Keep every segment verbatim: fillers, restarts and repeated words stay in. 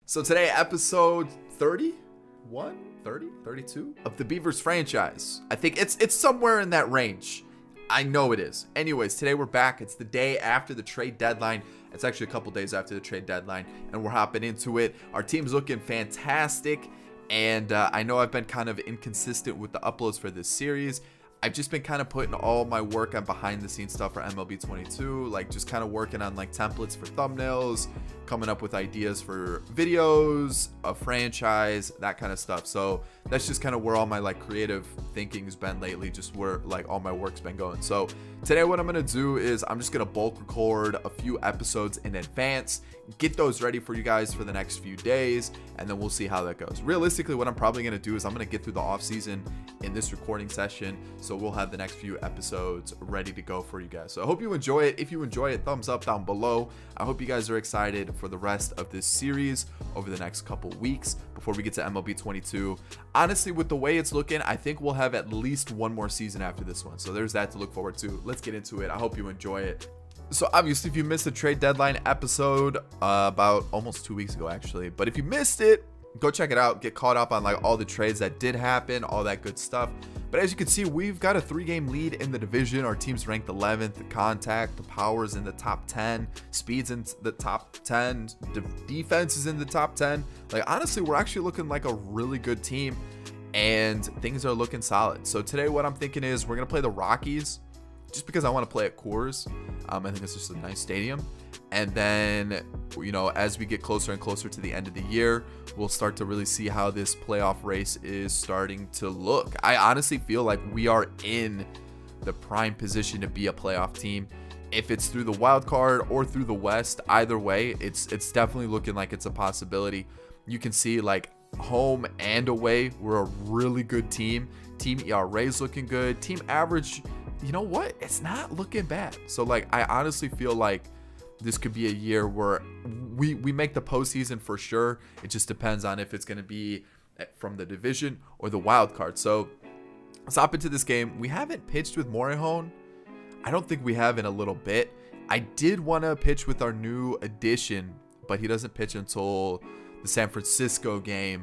So today, episode thirty-one, thirty, thirty-two of the Beavers franchise. I think it's it's somewhere in that range. I know it is. Anyways, today we're back. It's the day after the trade deadline. It's actually a couple days after the trade deadline, and we're hopping into it. Our team's looking fantastic, and uh, I know I've been kind of inconsistent with the uploads for this series. I've just been kind of putting all my work on behind the scenes stuff for M L B twenty-two, like just kind of working on like templates for thumbnails, coming up with ideas for videos, a franchise, that kind of stuff. So that's just kind of where all my like creative thinking's been lately, just where like all my work's been going. So today what I'm gonna do is I'm just gonna bulk record a few episodes in advance, get those ready for you guys for the next few days, and then we'll see how that goes. Realistically, what I'm probably gonna do is I'm gonna get through the off season in this recording session, so we'll have the next few episodes ready to go for you guys. So I hope you enjoy it. If you enjoy it, thumbs up down below. I hope you guys are excited for the rest of this series over the next couple weeks before we get to M L B twenty-two. Honestly, with the way it's looking, I think we'll have at least one more season after this one, so there's that to look forward to. Let's get into it. I hope you enjoy it. So obviously, if you missed the trade deadline episode uh, about almost two weeks ago actually, but if you missed it, go check it out, get caught up on like all the trades that did happen, all that good stuff. But as you can see, we've got a three game lead in the division. Our team's ranked eleventh. The contact, the power's in the top ten, speed's in the top ten, the defense is in the top ten. Like honestly, we're actually looking like a really good team, and things are looking solid. So today what I'm thinking is we're gonna play the Rockies, just because I want to play at Coors. um, I think it's just a nice stadium. And then, you know, as we get closer and closer to the end of the year, we'll start to really see how this playoff race is starting to look. I honestly feel like we are in the prime position to be a playoff team. If it's through the wild card or through the West, either way, it's it's definitely looking like it's a possibility. You can see like home and away, we're a really good team. Team E R A is looking good. Team average, you know what? It's not looking bad. So like, I honestly feel like this could be a year where we we make the postseason for sure. It just depends on if it's going to be from the division or the wild card. So let's hop into this game. We haven't pitched with Morejon. I don't think we have in a little bit. I did want to pitch with our new addition, but he doesn't pitch until the San Francisco game,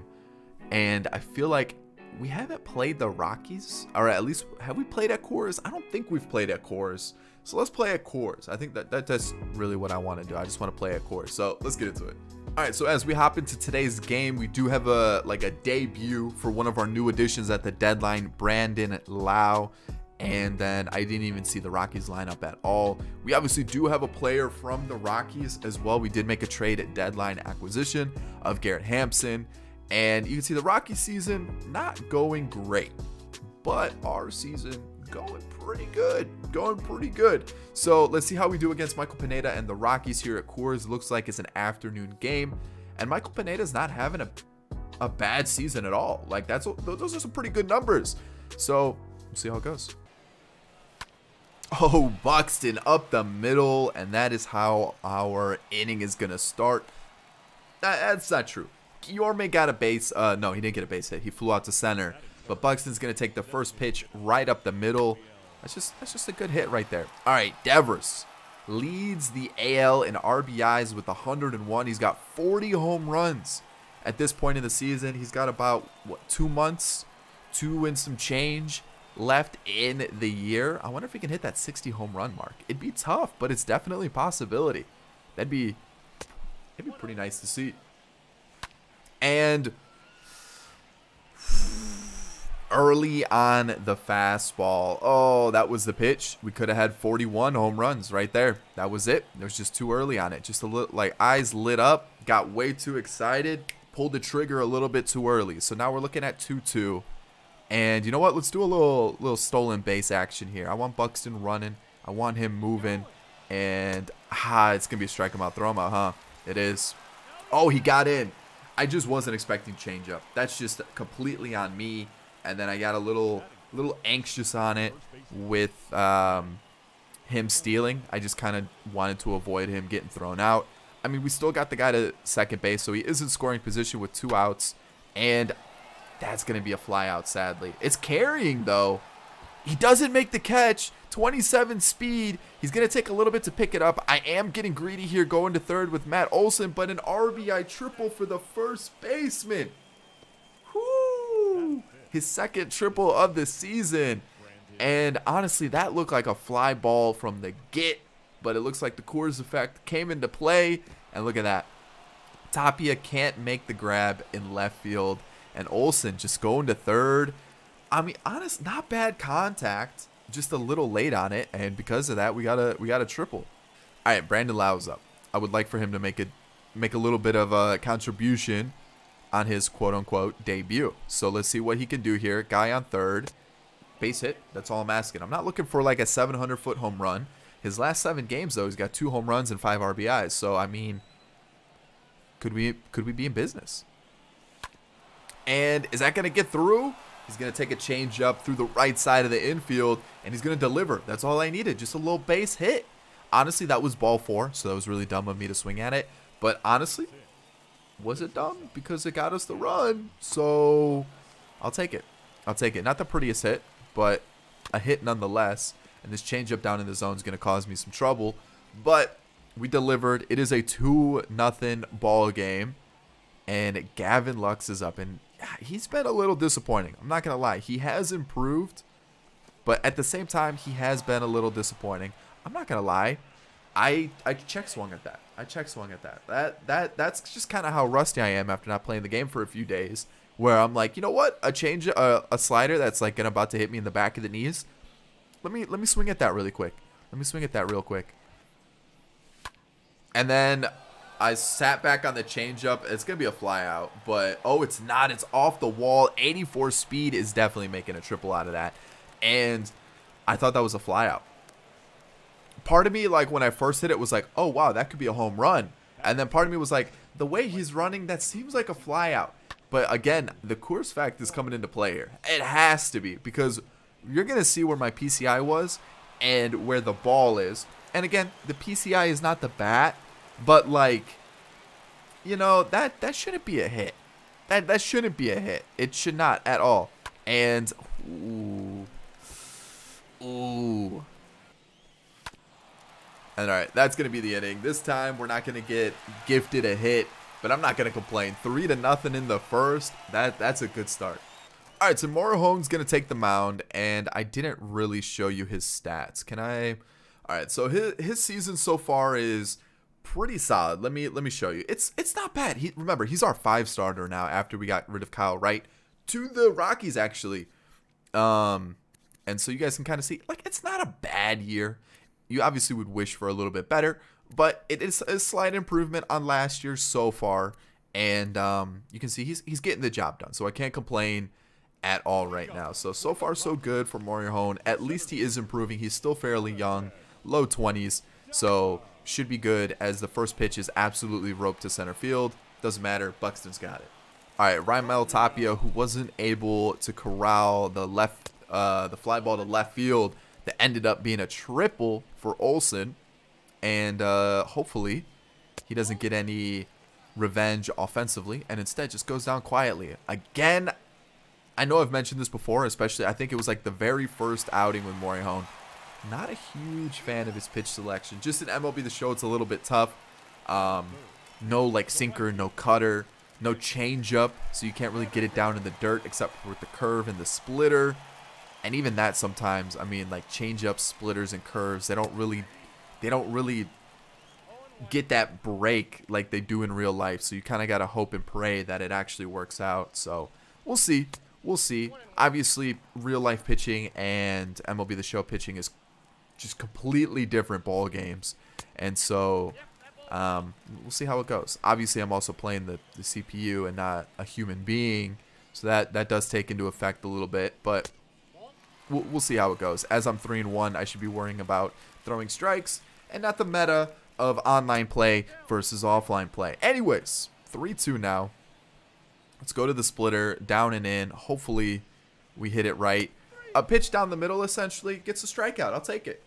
and I feel like we haven't played the Rockies, or at least have we played at Coors? I don't think we've played at Coors. So let's play at Coors. I think that, that that's really what I want to do. I just want to play at Coors. So let's get into it. All right, so as we hop into today's game, we do have a like a debut for one of our new additions at the deadline, Brandon Lau. And then I didn't even see the Rockies lineup at all. We obviously do have a player from the Rockies as well. We did make a trade at deadline acquisition of Garrett Hampson. And you can see the Rockies season not going great, but our season going pretty good, going pretty good. So let's see how we do against Michael Pineda and the Rockies here at Coors. Looks like it's an afternoon game, and Michael Pineda's not having a, a bad season at all. Like that's those are some pretty good numbers. So we'll see how it goes. Oh, Buxton up the middle, and that is how our inning is gonna start. That, that's not true. Yorme got a base. Uh, no, he didn't get a base hit. He flew out to center. But Buxton's going to take the first pitch right up the middle. That's just that's just a good hit right there. All right, Devers leads the A L in R B Is with one hundred and one. He's got forty home runs at this point in the season. He's got about, what, two months, two and some change left in the year. I wonder if he can hit that sixty home run mark. It'd be tough, but it's definitely a possibility. That'd be, it'd be pretty nice to see. And early on the fastball. Oh, that was the pitch. We could have had forty-one home runs right there. That was it. It was just too early on it. Just a little, like, eyes lit up, got way too excited, pulled the trigger a little bit too early. So now we're looking at two two. And you know what? Let's do a little little stolen base action here. I want Buxton running. I want him moving. And, ah, it's going to be a strike him out, throw him out, huh? It is. Oh, he got in. I just wasn't expecting changeup. That's just completely on me. And then I got a little little anxious on it with um, him stealing. I just kind of wanted to avoid him getting thrown out. I mean, we still got the guy to second base, so he is in scoring position with two outs. And that's going to be a fly out, sadly. It's carrying, though. He doesn't make the catch. twenty-seven speed. He's going to take a little bit to pick it up. I am getting greedy here going to third with Matt Olson, but an R B I triple for the first baseman. Whoo! His second triple of the season. And honestly, that looked like a fly ball from the get, but it looks like the Coors effect came into play. And look at that. Tapia can't make the grab in left field, and Olson just going to third. I mean, honest, not bad contact, just a little late on it, and because of that, we got a we got a triple. All right, Brandon Lau's up. I would like for him to make a make a little bit of a contribution on his quote unquote debut. So let's see what he can do here. Guy on third, base hit. That's all I'm asking. I'm not looking for like a seven hundred foot home run. His last seven games though, he's got two home runs and five R B Is. So I mean, could we could we be in business? And is that gonna get through? He's going to take a change up through the right side of the infield, and he's going to deliver. That's all I needed, just a little base hit. Honestly, that was ball four, so that was really dumb of me to swing at it. But honestly, was it dumb? Because it got us the run, so I'll take it. I'll take it. Not the prettiest hit, but a hit nonetheless. And this changeup down in the zone is going to cause me some trouble. But we delivered. It is a two nothing ball game, and Gavin Lux is up, and he's been a little disappointing. I'm not going to lie. He has improved, but at the same time, he has been a little disappointing. I'm not going to lie. I I check swung at that. I check swung at that. That that that's just kind of how rusty I am after not playing the game for a few days, where I'm like, you know what? A change a, a slider that's like gonna about to hit me in the back of the knees. Let me let me swing at that really quick. Let me swing at that real quick. And then I sat back on the changeup. It's going to be a fly out, but oh, it's not. It's off the wall. eighty-four speed is definitely making a triple out of that. And I thought that was a fly out. Part of me, like when I first hit it, was like, oh, wow, that could be a home run. And then part of me was like, the way he's running, that seems like a fly out. But again, the Coors fact is coming into play here. It has to be, because you're going to see where my P C I was and where the ball is. And again, the P C I is not the bat. But like, you know, that that shouldn't be a hit. That that shouldn't be a hit. It should not at all. And ooh, ooh. And all right, that's gonna be the inning. This time we're not gonna get gifted a hit, but I'm not gonna complain. Three to nothing in the first. That that's a good start. All right, so Morejon's gonna take the mound, and I didn't really show you his stats. Can I? All right, so his his season so far is pretty solid. Let me let me show you. It's it's not bad. He remember, he's our five starter now after we got rid of Kyle Wright to the Rockies actually. Um and so you guys can kind of see, like, it's not a bad year. You obviously would wish for a little bit better, but it is a slight improvement on last year so far. And um you can see he's he's getting the job done. So I can't complain at all right now. So so far so good for Morejon. At least he is improving. He's still fairly young, low twenties. So should be good, as the first pitch is absolutely roped to center field. Doesn't matter. Buxton's got it. All right, Raimel Tapia, who wasn't able to corral the left, uh, the fly ball to left field, that ended up being a triple for Olson, and uh, hopefully he doesn't get any revenge offensively, and instead just goes down quietly. Again, I know I've mentioned this before, especially I think it was like the very first outing with Morejon. Not a huge fan of his pitch selection. Just in M L B The Show, it's a little bit tough. Um, no like sinker, no cutter, no changeup, so you can't really get it down in the dirt except for with the curve and the splitter. And even that sometimes, I mean, like changeups, splitters, and curves, they don't really, they don't really get that break like they do in real life. So you kind of gotta hope and pray that it actually works out. So we'll see. We'll see. Obviously, real life pitching and M L B The Show pitching is just completely different ball games, and so um, we'll see how it goes. Obviously, I'm also playing the, the C P U and not a human being, so that that does take into effect a little bit, but we'll, we'll see how it goes. As I'm three and one, I should be worrying about throwing strikes and not the meta of online play versus offline play. Anyways, three two now. Let's go to the splitter, down and in. Hopefully we hit it right. A pitch down the middle essentially gets a strikeout. I'll take it.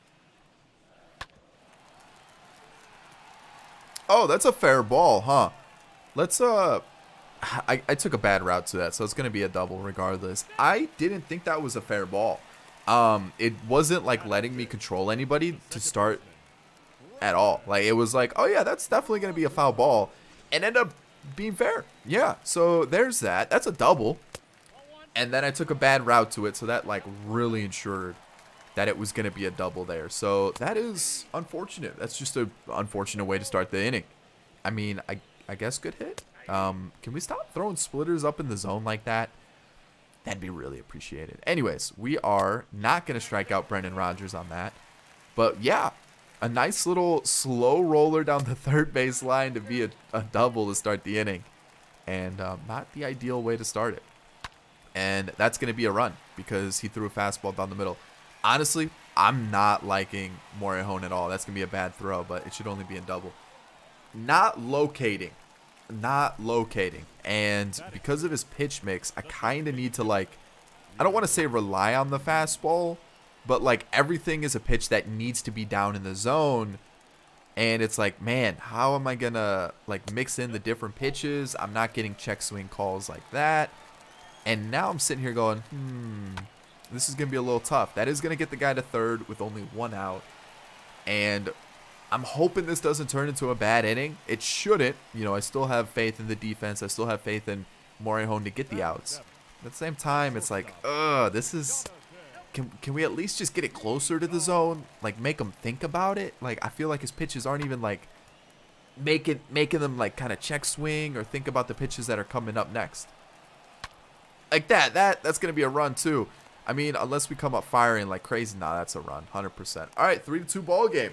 Oh, that's a fair ball, huh? Let's, uh... I, I took a bad route to that, so it's going to be a double regardless. I didn't think that was a fair ball. um, it wasn't like letting me control anybody to start at all. Like, it was like, oh yeah, that's definitely going to be a foul ball, and ended up being fair. Yeah, so there's that. That's a double. And then I took a bad route to it, so that like really ensured that it was going to be a double there. So that is unfortunate. That's just an unfortunate way to start the inning. I mean, I, I guess good hit. Um, can we stop throwing splitters up in the zone like that? That'd be really appreciated. Anyways, we are not going to strike out Brendan Rodgers on that. But yeah, a nice little slow roller down the third base line to be a, a double to start the inning. And um, not the ideal way to start it. And that's going to be a run because he threw a fastball down the middle. Honestly, I'm not liking Morejon at all. That's going to be a bad throw, but it should only be a double. Not locating. Not locating. And because of his pitch mix, I kind of need to, like, I don't want to say rely on the fastball, but, like, everything is a pitch that needs to be down in the zone. And it's like, man, how am I going to, like, mix in the different pitches? I'm not getting check swing calls like that. And now I'm sitting here going, hmm, this is going to be a little tough. That is going to get the guy to third with only one out. And I'm hoping this doesn't turn into a bad inning. It shouldn't. You know, I still have faith in the defense. I still have faith in Morejon to get the outs. At the same time, it's like, ugh, this is... Can, can we at least just get it closer to the zone? Like, make him think about it? Like, I feel like his pitches aren't even, like, making, making them, like, kind of check swing or think about the pitches that are coming up next. Like that, that, that's going to be a run too. I mean, unless we come up firing like crazy. Nah, that's a run, one hundred percent. All right, three to two ball game.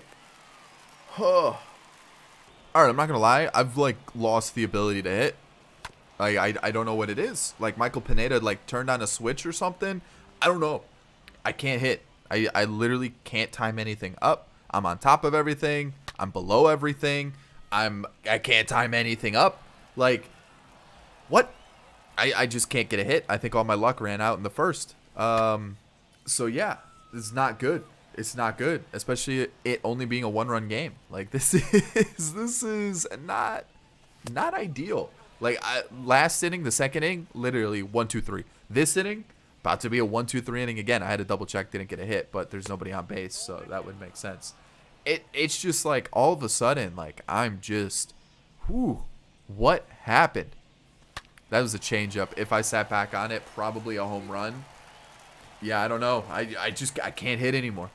Huh. All right, I'm not going to lie. I've, like, lost the ability to hit. Like, I, I don't know what it is. Like, Michael Pineda, like, turned on a switch or something. I don't know. I can't hit. I, I literally can't time anything up. I'm on top of everything. I'm below everything. I'm, I can't time anything up. Like, what? I, I just can't get a hit. I think all my luck ran out in the first. Um, so, yeah, it's not good. It's not good, especially it only being a one-run game. Like, this is this is not not ideal. Like, I, last inning, the second inning, literally one, two, three. This inning, about to be a one, two, three inning again. I had to double-check, didn't get a hit, but there's nobody on base, so that would make sense. It It's just like all of a sudden, like, I'm just, whew, what happened? That was a changeup. If I sat back on it, probably a home run. Yeah, I don't know. I, I just I can't hit anymore.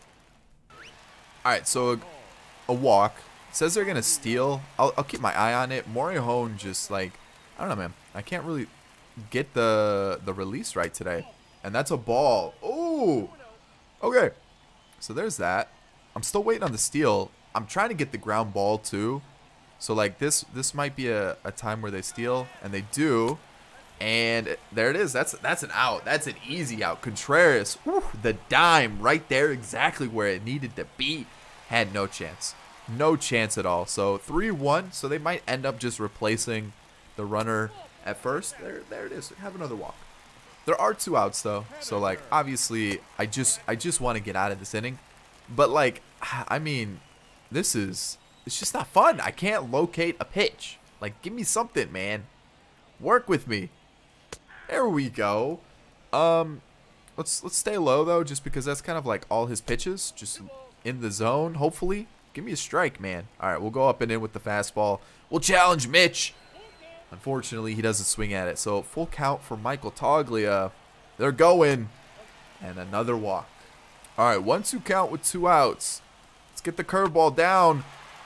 All right, so a, a walk. It says they're going to steal. I'll, I'll keep my eye on it. Morejon just, like, I don't know, man. I can't really get the, the release right today. And that's a ball. Ooh. Okay. So there's that. I'm still waiting on the steal. I'm trying to get the ground ball, too. So, like, this this might be a, a time where they steal, and they do. And there it is. That's that's an out. That's an easy out. Contreras, whew, the dime right there, exactly where it needed to be. Had no chance. No chance at all. So, three one. So, they might end up just replacing the runner at first. There, there it is. Have another walk. There are two outs, though. So, like, obviously, I just, I just want to get out of this inning. But, like, I mean, this is... It's just not fun. I can't locate a pitch. Like, give me something, man. Work with me. There we go. Um, let's let's stay low, though, just because that's kind of like all his pitches. Just in the zone, hopefully. Give me a strike, man. All right, we'll go up and in with the fastball. We'll challenge Mitch. Unfortunately, he doesn't swing at it. So, full count for Michael Toglia. They're going. And another walk. All right, one two count with two outs. Let's get the curveball down.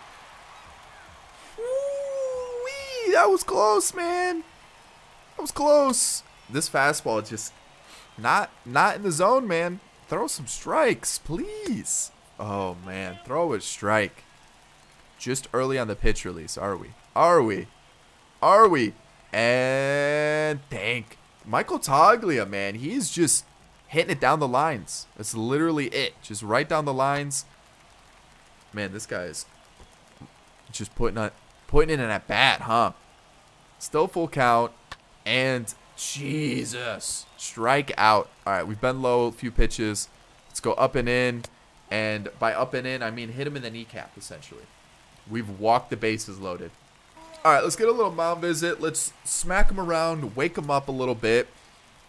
That was close, man. That was close. This fastball just not not in the zone, man. Throw some strikes, please. Oh, man. Throw a strike. Just early on the pitch release, are we? Are we? Are we? And thank Michael Toglia, man. He's just hitting it down the lines. That's literally it. Just right down the lines. Man, this guy is just putting on putting in an at bat, huh? Still full count. And Jesus. Strike out. All right, we've been low a few pitches. Let's go up and in. And by up and in, I mean hit him in the kneecap, essentially. We've walked the bases loaded. All right, let's get a little mound visit. Let's smack him around, wake him up a little bit.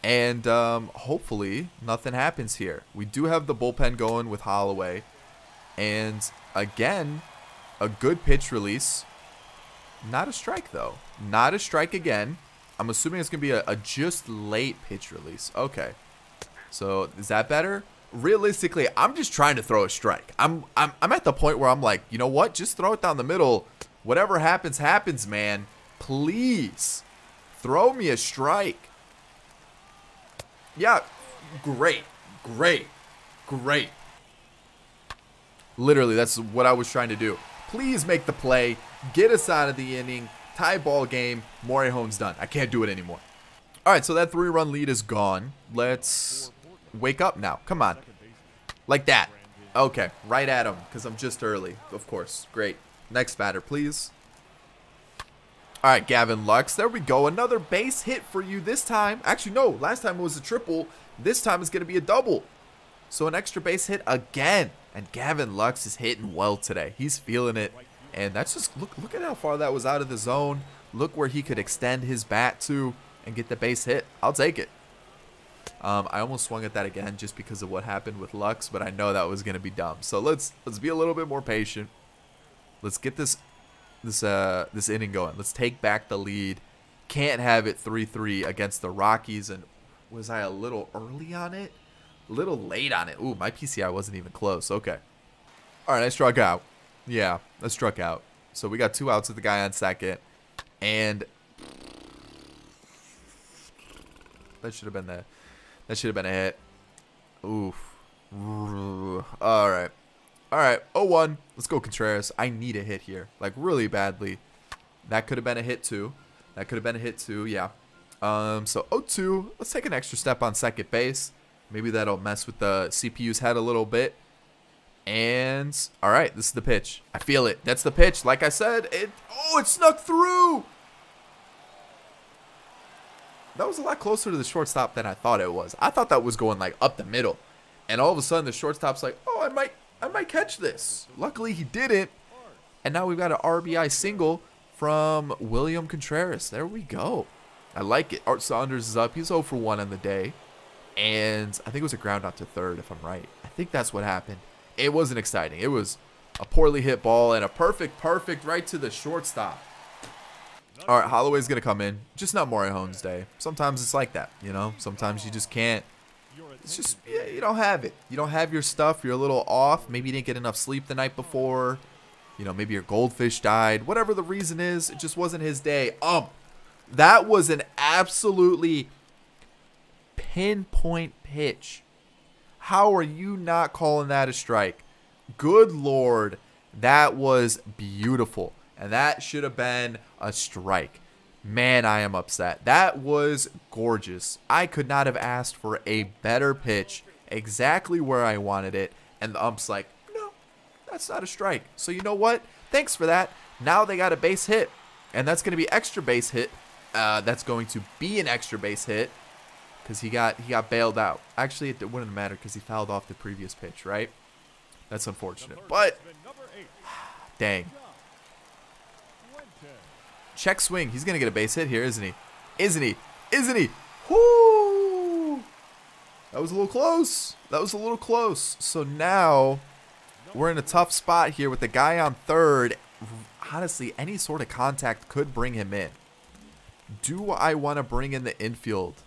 And um, hopefully nothing happens here. We do have the bullpen going with Holloway. And again, a good pitch release. Not a strike, though. Not a strike again. I'm assuming it's going to be a, a just late pitch release. Okay. So is that better? Realistically, I'm just trying to throw a strike. I'm, I'm, I'm at the point where I'm like, you know what? Just throw it down the middle. Whatever happens, happens, man. Please throw me a strike. Yeah, great, great, great. Literally, that's what I was trying to do. Please make the play. Get us out of the inning. Tie ball game. Morejon's done. I can't do it anymore. All right, so that three-run lead is gone. Let's wake up now. Come on. Like that. Okay, right at him because I'm just early. Of course. Great. Next batter, please. All right, Gavin Lux. There we go. Another base hit for you this time. Actually, no. Last time it was a triple. This time it's going to be a double. So an extra base hit again. And Gavin Lux is hitting well today. He's feeling it. And that's just, look, look at how far that was out of the zone. Look where he could extend his bat to and get the base hit. I'll take it. Um, I almost swung at that again just because of what happened with Lux, but I know that was going to be dumb. So let's let's be a little bit more patient. Let's get this this uh this inning going. Let's take back the lead. Can't have it three three against the Rockies. And was I a little early on it? A little late on it. Ooh, my P C I wasn't even close. Okay. All right, I struck out. Yeah, I struck out. So we got two outs with the guy on second. And that should have been the that should have been a hit. Oof. All right. All right. oh one. Let's go, Contreras. I need a hit here. Like, really badly. That could have been a hit, too. That could have been a hit, too. Yeah. Um. So, oh two. Let's take an extra step on second base. Maybe that'll mess with the C P U's head a little bit. And, all right. This is the pitch. I feel it. That's the pitch. Like I said, it. Oh, it snuck through. That was a lot closer to the shortstop than I thought it was. I thought that was going like up the middle. And all of a sudden the shortstop's like, oh, I might I might catch this. Luckily he didn't. And now we've got an R B I single from William Contreras. There we go. I like it. Art Saunders is up. He's oh for one on the day. And I think it was a ground out to third if I'm right. I think that's what happened. It wasn't exciting. It was a poorly hit ball and a perfect, perfect right to the shortstop. All right, Holloway's going to come in. Just not Morejon's day. Sometimes it's like that, you know. Sometimes you just can't. It's just, yeah, you don't have it. You don't have your stuff. You're a little off. Maybe you didn't get enough sleep the night before. You know, maybe your goldfish died. Whatever the reason is, it just wasn't his day. Um, that was an absolutely pinpoint pitch. How are you not calling that a strike? Good Lord, that was beautiful. And that should have been a strike. Man, I am upset. That was gorgeous. I could not have asked for a better pitch exactly where I wanted it. And the ump's like, no, that's not a strike. So you know what? Thanks for that. Now they got a base hit. And that's going to be extra base hit. Uh, that's going to be an extra base hit. Because he got, he got bailed out. Actually, it wouldn't matter because he fouled off the previous pitch, right? That's unfortunate. But, dang. Check swing. He's going to get a base hit here, isn't he? Isn't he? Isn't he? Whoo! That was a little close. That was a little close. So now we're in a tough spot here with the guy on third. Honestly, any sort of contact could bring him in. Do I want to bring in the infield?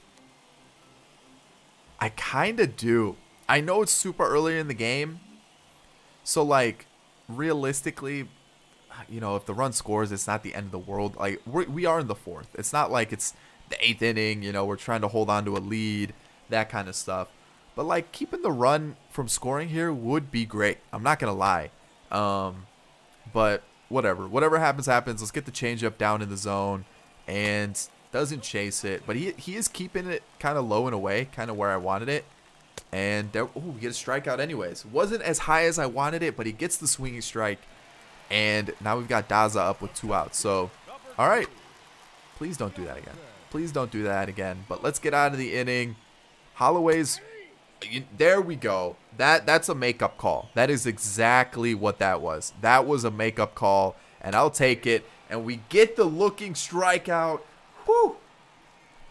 I kind of do. I know it's super early in the game. So, like, realistically, you know, if the run scores, it's not the end of the world. Like, we're, we are in the fourth. It's not like it's the eighth inning, you know, we're trying to hold on to a lead, that kind of stuff. But, like, keeping the run from scoring here would be great. I'm not going to lie. Um, but whatever. Whatever happens, happens. Let's get the changeup down in the zone. And doesn't chase it. But he, he is keeping it kind of low and away, kind of where I wanted it. And, there, ooh, we get a strikeout anyways. Wasn't as high as I wanted it, but he gets the swinging strike. And now we've got Daza up with two outs. So, all right. Please don't do that again. Please don't do that again. But let's get out of the inning. Holloway's, there we go. That That's a makeup call. That is exactly what that was. That was a makeup call, and I'll take it. And we get the looking strikeout. Whew.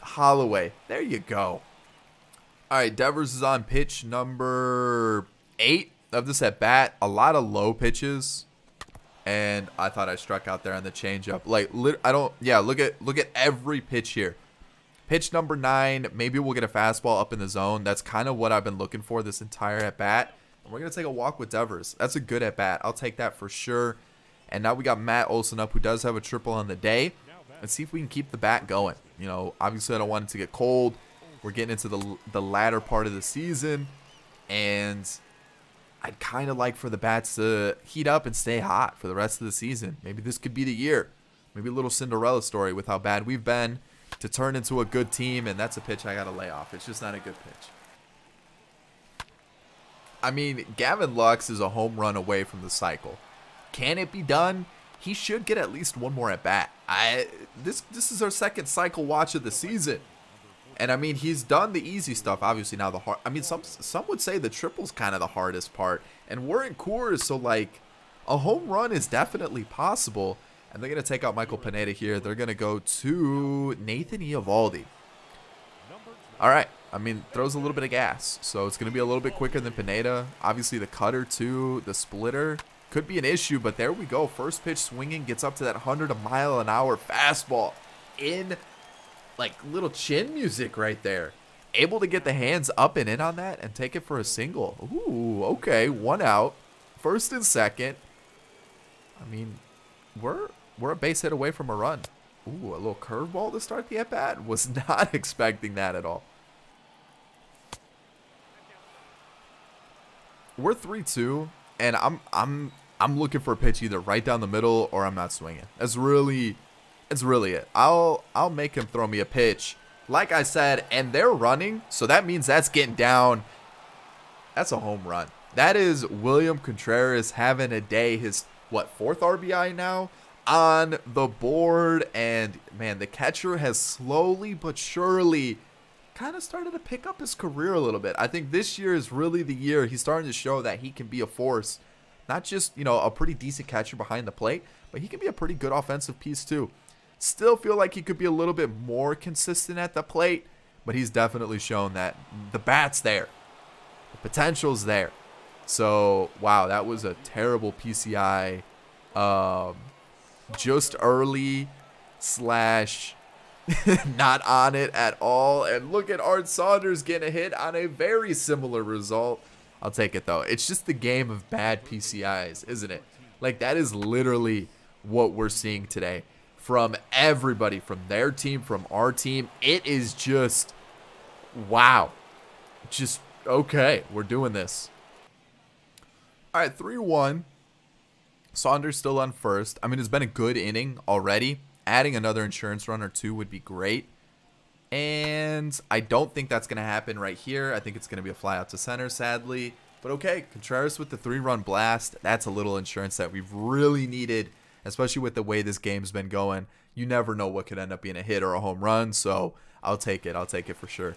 Holloway. There you go. All right, Devers is on pitch number eight of this at bat. A lot of low pitches, and I thought I struck out there on the changeup. Like, I don't. Yeah, look at look at every pitch here. Pitch number nine. Maybe we'll get a fastball up in the zone. That's kind of what I've been looking for this entire at bat. And we're gonna take a walk with Devers. That's a good at bat. I'll take that for sure. And now we got Matt Olson up, who does have a triple on the day. Let's see if we can keep the bat going. You know, obviously I don't want it to get cold. We're getting into the the latter part of the season, and I'd kind of like for the bats to heat up and stay hot for the rest of the season. Maybe this could be the year. Maybe a little Cinderella story with how bad we've been to turn into a good team, and that's a pitch I got to lay off. It's just not a good pitch. I mean, Gavin Lux is a home run away from the cycle. Can it be done? He should get at least one more at bat. I this this is our second cycle watch of the season. And I mean, he's done the easy stuff. Obviously, now the hard. I mean, some some would say the triple's kind of the hardest part. And we're in Coors, so like, a home run is definitely possible. And they're gonna take out Michael Pineda here. They're gonna go to Nathan Eovaldi. All right. I mean, throws a little bit of gas, so it's gonna be a little bit quicker than Pineda. Obviously, the cutter too, the splitter could be an issue, but there we go. First pitch swinging, gets up to that one hundred mile an hour fastball in. Like little chin music right there. Able to get the hands up and in on that and take it for a single. Ooh, okay, one out. First and second. I mean, we're we're a base hit away from a run. Ooh, a little curveball to start the at-bat. Was not expecting that at all. We're three two, and I'm I'm I'm looking for a pitch either right down the middle or I'm not swinging. That's really That's really it. I'll I'll make him throw me a pitch. Like I said, and they're running, so that means that's getting down. That's a home run. That is William Contreras having a day. His, what, fourth R B I now on the board. And, man, the catcher has slowly but surely kind of started to pick up his career a little bit. I think this year is really the year he's starting to show that he can be a force. Not just, you know, a pretty decent catcher behind the plate, but he can be a pretty good offensive piece too. Still feel like he could be a little bit more consistent at the plate, but he's definitely shown that the bat's there. The potential's there. So, wow, that was a terrible P C I. Um, just early slash not on it at all. And look at Art Saunders getting a hit on a very similar result. I'll take it, though. It's just the game of bad P C Is, isn't it? Like, that is literally what we're seeing today. From everybody, from their team, from our team. It is just, wow. Just, okay, we're doing this. All right, three one. Saunders still on first. I mean, it's been a good inning already. Adding another insurance run or two would be great. And I don't think that's going to happen right here. I think it's going to be a fly out to center, sadly. But okay, Contreras with the three-run blast. That's a little insurance that we've really needed, especially with the way this game's been going. You never know what could end up being a hit or a home run, so I'll take it. I'll take it for sure.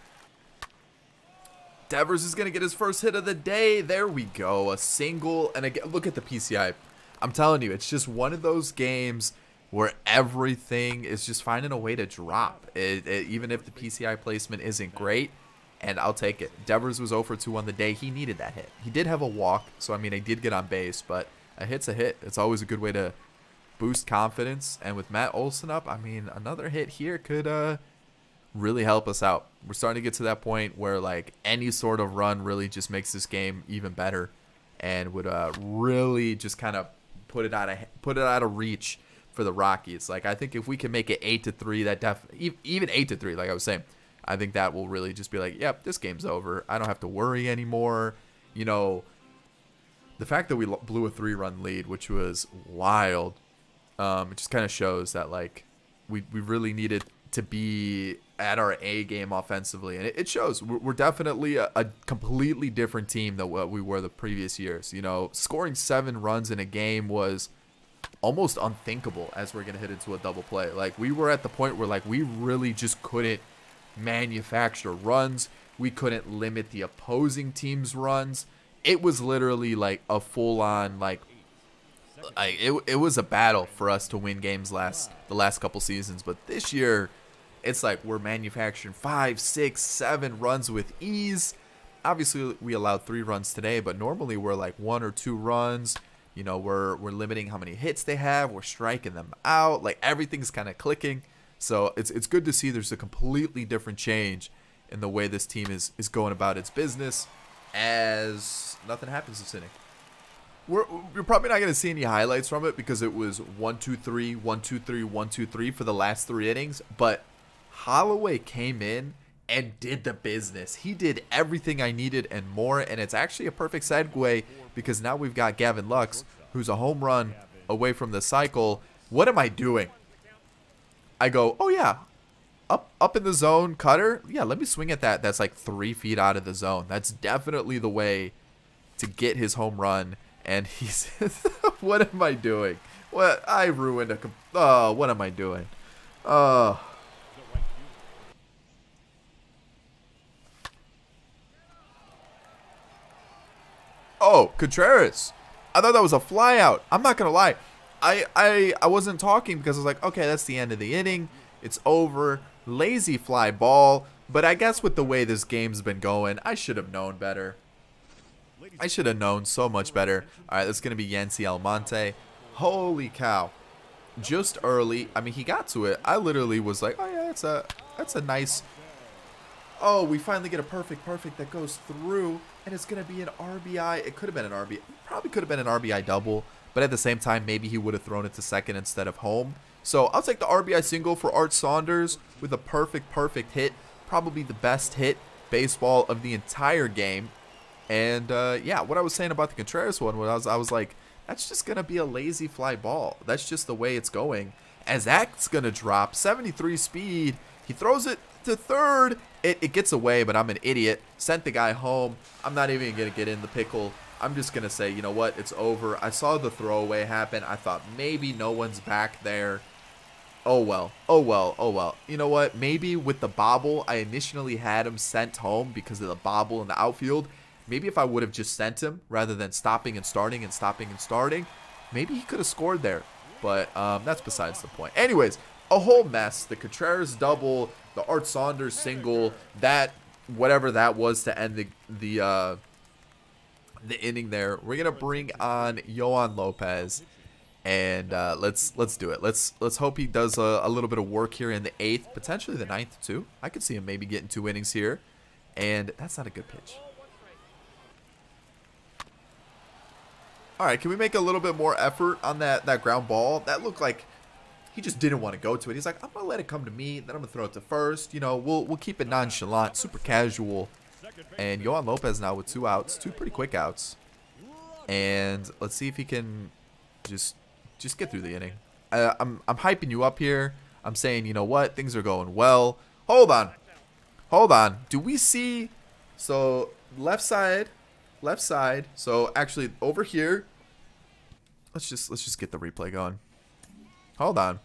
Devers is going to get his first hit of the day. There we go. A single. And again, look at the P C I. I'm telling you, it's just one of those games where everything is just finding a way to drop. It, it, even if the P C I placement isn't great, and I'll take it. Devers was zero for two on the day. He needed that hit. He did have a walk, so I mean, he did get on base, but a hit's a hit. It's always a good way to boost confidence. And with Matt Olson up, I mean, another hit here could uh really help us out. We're starting to get to that point where like any sort of run really just makes this game even better, and would uh really just kind of put it out of put it out of reach for the Rockies. Like, I think if we can make it eight to three, that def even eight to three, like I was saying, I think that will really just be like, yep, this game's over. I don't have to worry anymore. You know, the fact that we blew a three-run lead, which was wild, um, it just kind of shows that like we we really needed to be at our A game offensively, and it, it shows. We're, we're definitely a, a completely different team than what we were the previous years. You know, scoring seven runs in a game was almost unthinkable as we're gonna hit into a double play. Like, we were at the point where like we really just couldn't manufacture runs. We couldn't limit the opposing team's runs. It was literally like a full-on like, like it, it was a battle for us to win games last the last couple seasons. But this year, It's like we're manufacturing five, six, seven runs with ease. Obviously, we allowed three runs today, but normally we're like one or two runs. You know, we're we're limiting how many hits they have. We're striking them out. Like everything's kind of clicking. So it's it's good to see there's a completely different change in the way this team is is going about its business, as nothing happens this inning. We're, we're probably not going to see any highlights from it because it was one two three, one two three, one two three for the last three innings. But Holloway came in and did the business. He did everything I needed and more, and it's actually a perfect segue because now we've got Gavin Lux, who's a home run away from the cycle. What am I doing? I go, oh yeah, up up in the zone, cutter. Yeah, let me swing at that. That's like three feet out of the zone. That's definitely the way to get his home run. And he's, what am I doing? What I ruined a. Oh, what am I doing? Oh. Oh, Contreras. I thought that was a fly out. I'm not going to lie. I, I, I wasn't talking because I was like, okay, that's the end of the inning. It's over. Lazy fly ball. But I guess with the way this game's been going, I should have known better. I should have known so much better. All right, that's going to be Yancy Almonte. Holy cow. Just early. I mean, he got to it. I literally was like, oh, yeah, that's a, that's a nice. Oh, we finally get a perfect, perfect that goes through. And it's going to be an R B I. It could have been an R B I. Probably could have been an R B I double. But at the same time, maybe he would have thrown it to second instead of home. So I'll take the R B I single for Art Saunders with a perfect, perfect hit. Probably the best hit baseball of the entire game. And, uh, yeah, what I was saying about the Contreras one was I was, I was like, that's just going to be a lazy fly ball. That's just the way it's going. As that's going to drop, seventy-three speed. He throws it to third. It, it gets away, but I'm an idiot. Sent the guy home. I'm not even going to get in the pickle. I'm just going to say, you know what? It's over. I saw the throwaway happen. I thought maybe no one's back there. Oh, well. Oh, well. Oh, well. You know what? Maybe with the bobble, I initially had him sent home because of the bobble in the outfield. Maybe if I would have just sent him rather than stopping and starting and stopping and starting, maybe he could have scored there. But um, that's besides the point. Anyways, a whole mess. The Contreras double, the Art Saunders single, that whatever that was to end the the uh, the inning there. We're gonna bring on Yohan Lopez, and uh, let's let's do it. Let's let's hope he does a, a little bit of work here in the eighth, potentially the ninth too. I could see him maybe getting two innings here, and that's not a good pitch. All right, can we make a little bit more effort on that, that ground ball? That looked like he just didn't want to go to it. He's like, I'm going to let it come to me, then I'm going to throw it to first. You know, we'll we'll keep it nonchalant, super casual. And Yohan Lopez now with two outs, two pretty quick outs. And let's see if he can just just get through the inning. Uh, I'm, I'm hyping you up here. I'm saying, you know what, things are going well. Hold on. Hold on. Do we see, so left side. Left side. So actually over here. Let's just let's just get the replay going. Hold on.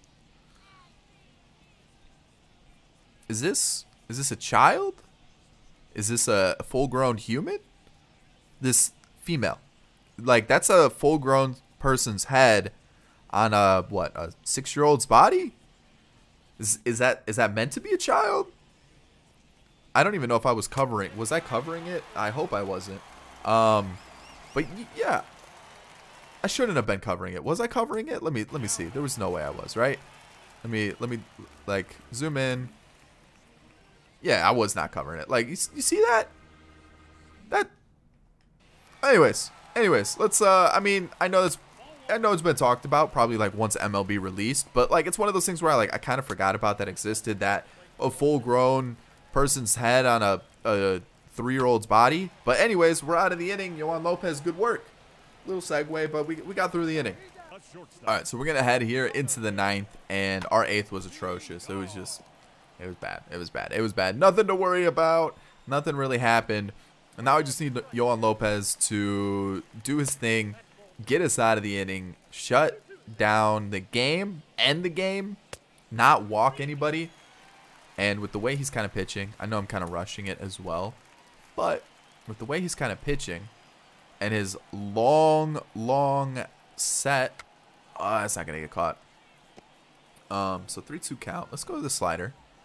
Is this is this a child? Is this a full-grown human? This female. Like that's a full-grown person's head on a what, a six-year-old's body? Is is that is that meant to be a child? I don't even know if I was covering. Was I covering it? I hope I wasn't. Um, but yeah, I shouldn't have been covering it. Was I covering it? Let me let me see. There was no way I was, right? Let me let me like zoom in. Yeah, I was not covering it. Like you, you see that? That. Anyways, anyways, let's. Uh, I mean, I know this. I know it's been talked about probably like once M L B released, but like it's one of those things where I like I kind of forgot about that existed. That a full-grown person's head on a, a three-year-old's body. But anyways, we're out of the inning. Yohan Lopez, good work. Little segue, but we, we got through the inning. All right, so we're going to head here into the ninth, and our eighth was atrocious. It was just, it was bad. It was bad. It was bad. Nothing to worry about. Nothing really happened. And now I just need Yohan Lopez to do his thing, get us out of the inning, shut down the game, end the game, not walk anybody. And with the way he's kind of pitching, I know I'm kind of rushing it as well, but with the way he's kind of pitching and his long, long set, oh, that's not going to get caught. Um, so three two count. Let's go to the slider.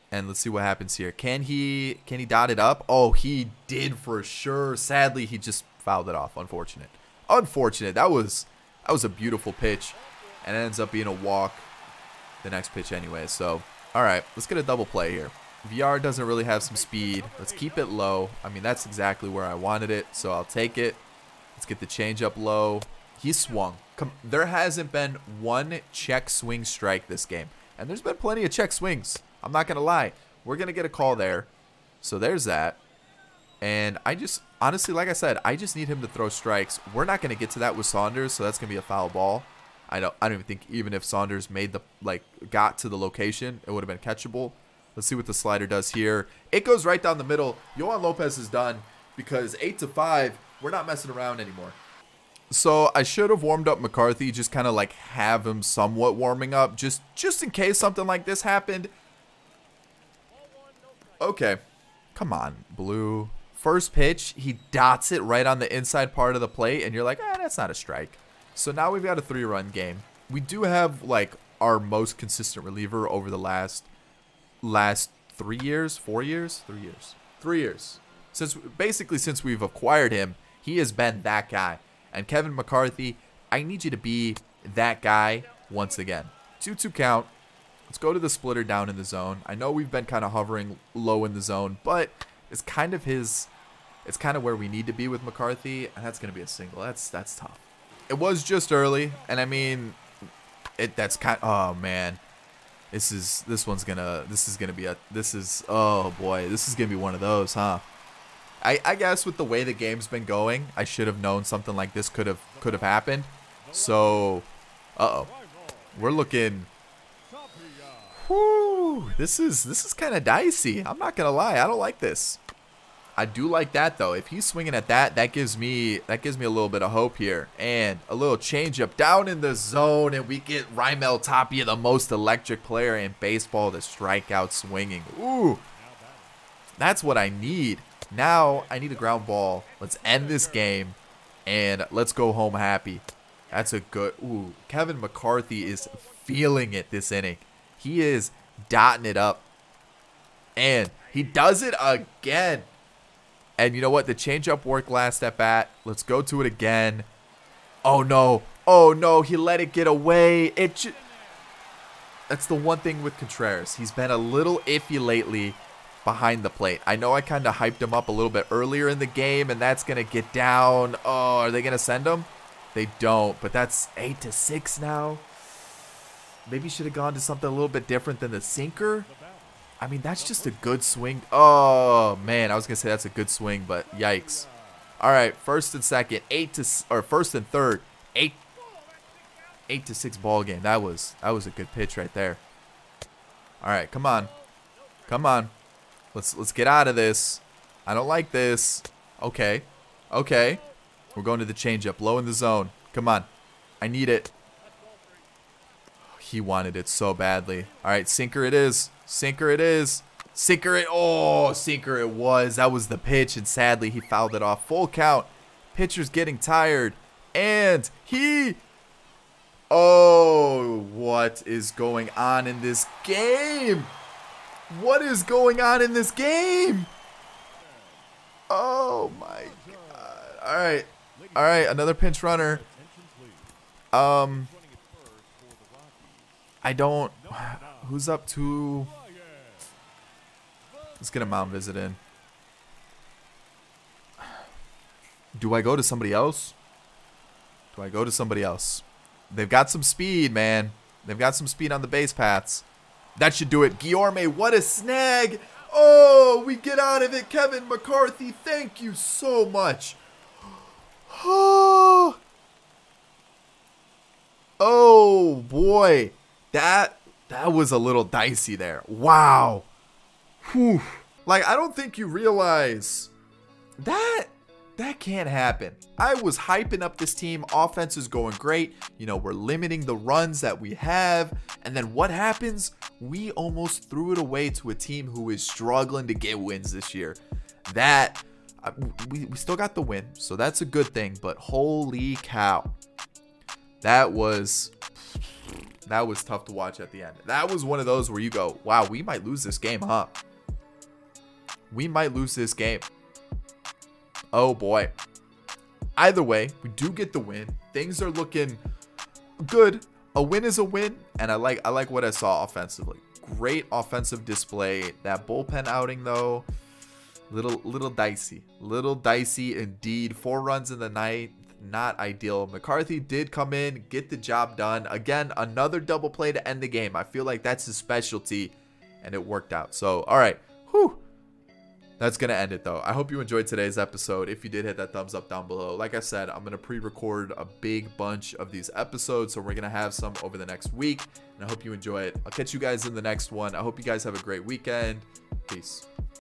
And let's see what happens here. Can he can he dot it up? Oh, he did for sure. Sadly, he just fouled it off. Unfortunate. Unfortunate. That was that was a beautiful pitch. And it ends up being a walk the next pitch anyway. So, all right, let's get a double play here. V R doesn't really have some speed. Let's keep it low. I mean, that's exactly where I wanted it, so I'll take it. Let's get the changeup low. He swung. Come, there hasn't been one check swing strike this game. And there's been plenty of check swings. I'm not going to lie. We're going to get a call there. So there's that. And I just, honestly, like I said, I just need him to throw strikes. We're not going to get to that with Saunders, so that's going to be a foul ball. I don't, I don't even think even if Saunders made the, like, got to the location, it would have been catchable. Let's see what the slider does here. It goes right down the middle. Yohan Lopez is done because eight to five, we're not messing around anymore. So I should have warmed up McCarthy, just kind of like have him somewhat warming up, just just in case something like this happened. Okay, come on, Blue. First pitch, he dots it right on the inside part of the plate, and you're like, ah, that's not a strike. So now we've got a three-run game. We do have like our most consistent reliever over the last last three years, four years, three years, three years. Since basically since we've acquired him, he has been that guy. And Kevin McCarthy, I need you to be that guy once again. two two count. Let's go to the splitter down in the zone. I know we've been kind of hovering low in the zone, but it's kind of his, it's kind of where we need to be with McCarthy, and that's going to be a single. That's that's tough. It was just early, and I mean, it that's kind. Oh man, this is this one's gonna this is gonna be a this is oh boy, this is gonna be one of those, huh? I, I guess with the way the game's been going, I should have known something like this could have could have happened. So, uh-oh. We're looking. Whoo, this is this is kind of dicey. I'm not gonna lie, I don't like this. I do like that though. If he's swinging at that, that gives me that gives me a little bit of hope here. And a little changeup down in the zone, and we get Raimel Tapia, the most electric player in baseball, to strike out swinging. Ooh, that's what I need. Now, I need a ground ball. Let's end this game, and let's go home happy. That's a good... Ooh, Kevin McCarthy is feeling it this inning. He is dotting it up. And he does it again. And you know what? The changeup worked last at bat. Let's go to it again. Oh, no. Oh, no. He let it get away. It just... That's the one thing with Contreras. He's been a little iffy lately behind the plate. I know I kind of hyped him up a little bit earlier in the game, and that's going to get down. Oh, are they going to send him? They don't, but that's eight to six now. Maybe should have gone to something a little bit different than the sinker. I mean, that's just a good swing. Oh, man, I was going to say that's a good swing, but yikes. All right, first and second, eight to or first and third, eight eight to six ball game. That was that was a good pitch right there. All right, come on. Come on. Let's let's get out of this. I don't like this. Okay. Okay. We're going to the changeup. Low in the zone. Come on. I need it. He wanted it so badly. All right, sinker it is. Sinker it is. Sinker it. Oh, sinker it was. That was the pitch, and sadly he fouled it off. Full count. Pitcher's getting tired. And he... Oh, what is going on in this game? What is going on in this game? Oh my god. All right. All right, another pinch runner. Um I don't who's up to Let's get a mound visit in. Do I go to somebody else? Do I go to somebody else? They've got some speed, man. They've got some speed on the base paths. That should do it. Guillorme, what a snag. Oh, we get out of it. Kevin McCarthy, thank you so much. Oh, oh boy. That that was a little dicey there. Wow. Whew. Like, I don't think you realize that that can't happen. I was hyping up this team. Offense is going great. You know, we're limiting the runs that we have. And then what happens? We almost threw it away to a team who is struggling to get wins this year. That, uh, we, we still got the win. So that's a good thing. But holy cow. That was, That was tough to watch at the end. That was one of those where you go, wow, we might lose this game, huh? We might lose this game. Oh, boy. Either way, we do get the win. Things are looking good. A win is a win, and I like I like what I saw offensively. Great offensive display. That bullpen outing, though, little little dicey. Little dicey indeed. Four runs in the ninth. Not ideal. McCarthy did come in, get the job done. Again, another double play to end the game. I feel like that's his specialty, and it worked out. So, all right. Whew. That's going to end it, though. I hope you enjoyed today's episode. If you did, hit that thumbs up down below. Like I said, I'm going to pre-record a big bunch of these episodes, so we're going to have some over the next week, and I hope you enjoy it. I'll catch you guys in the next one. I hope you guys have a great weekend. Peace.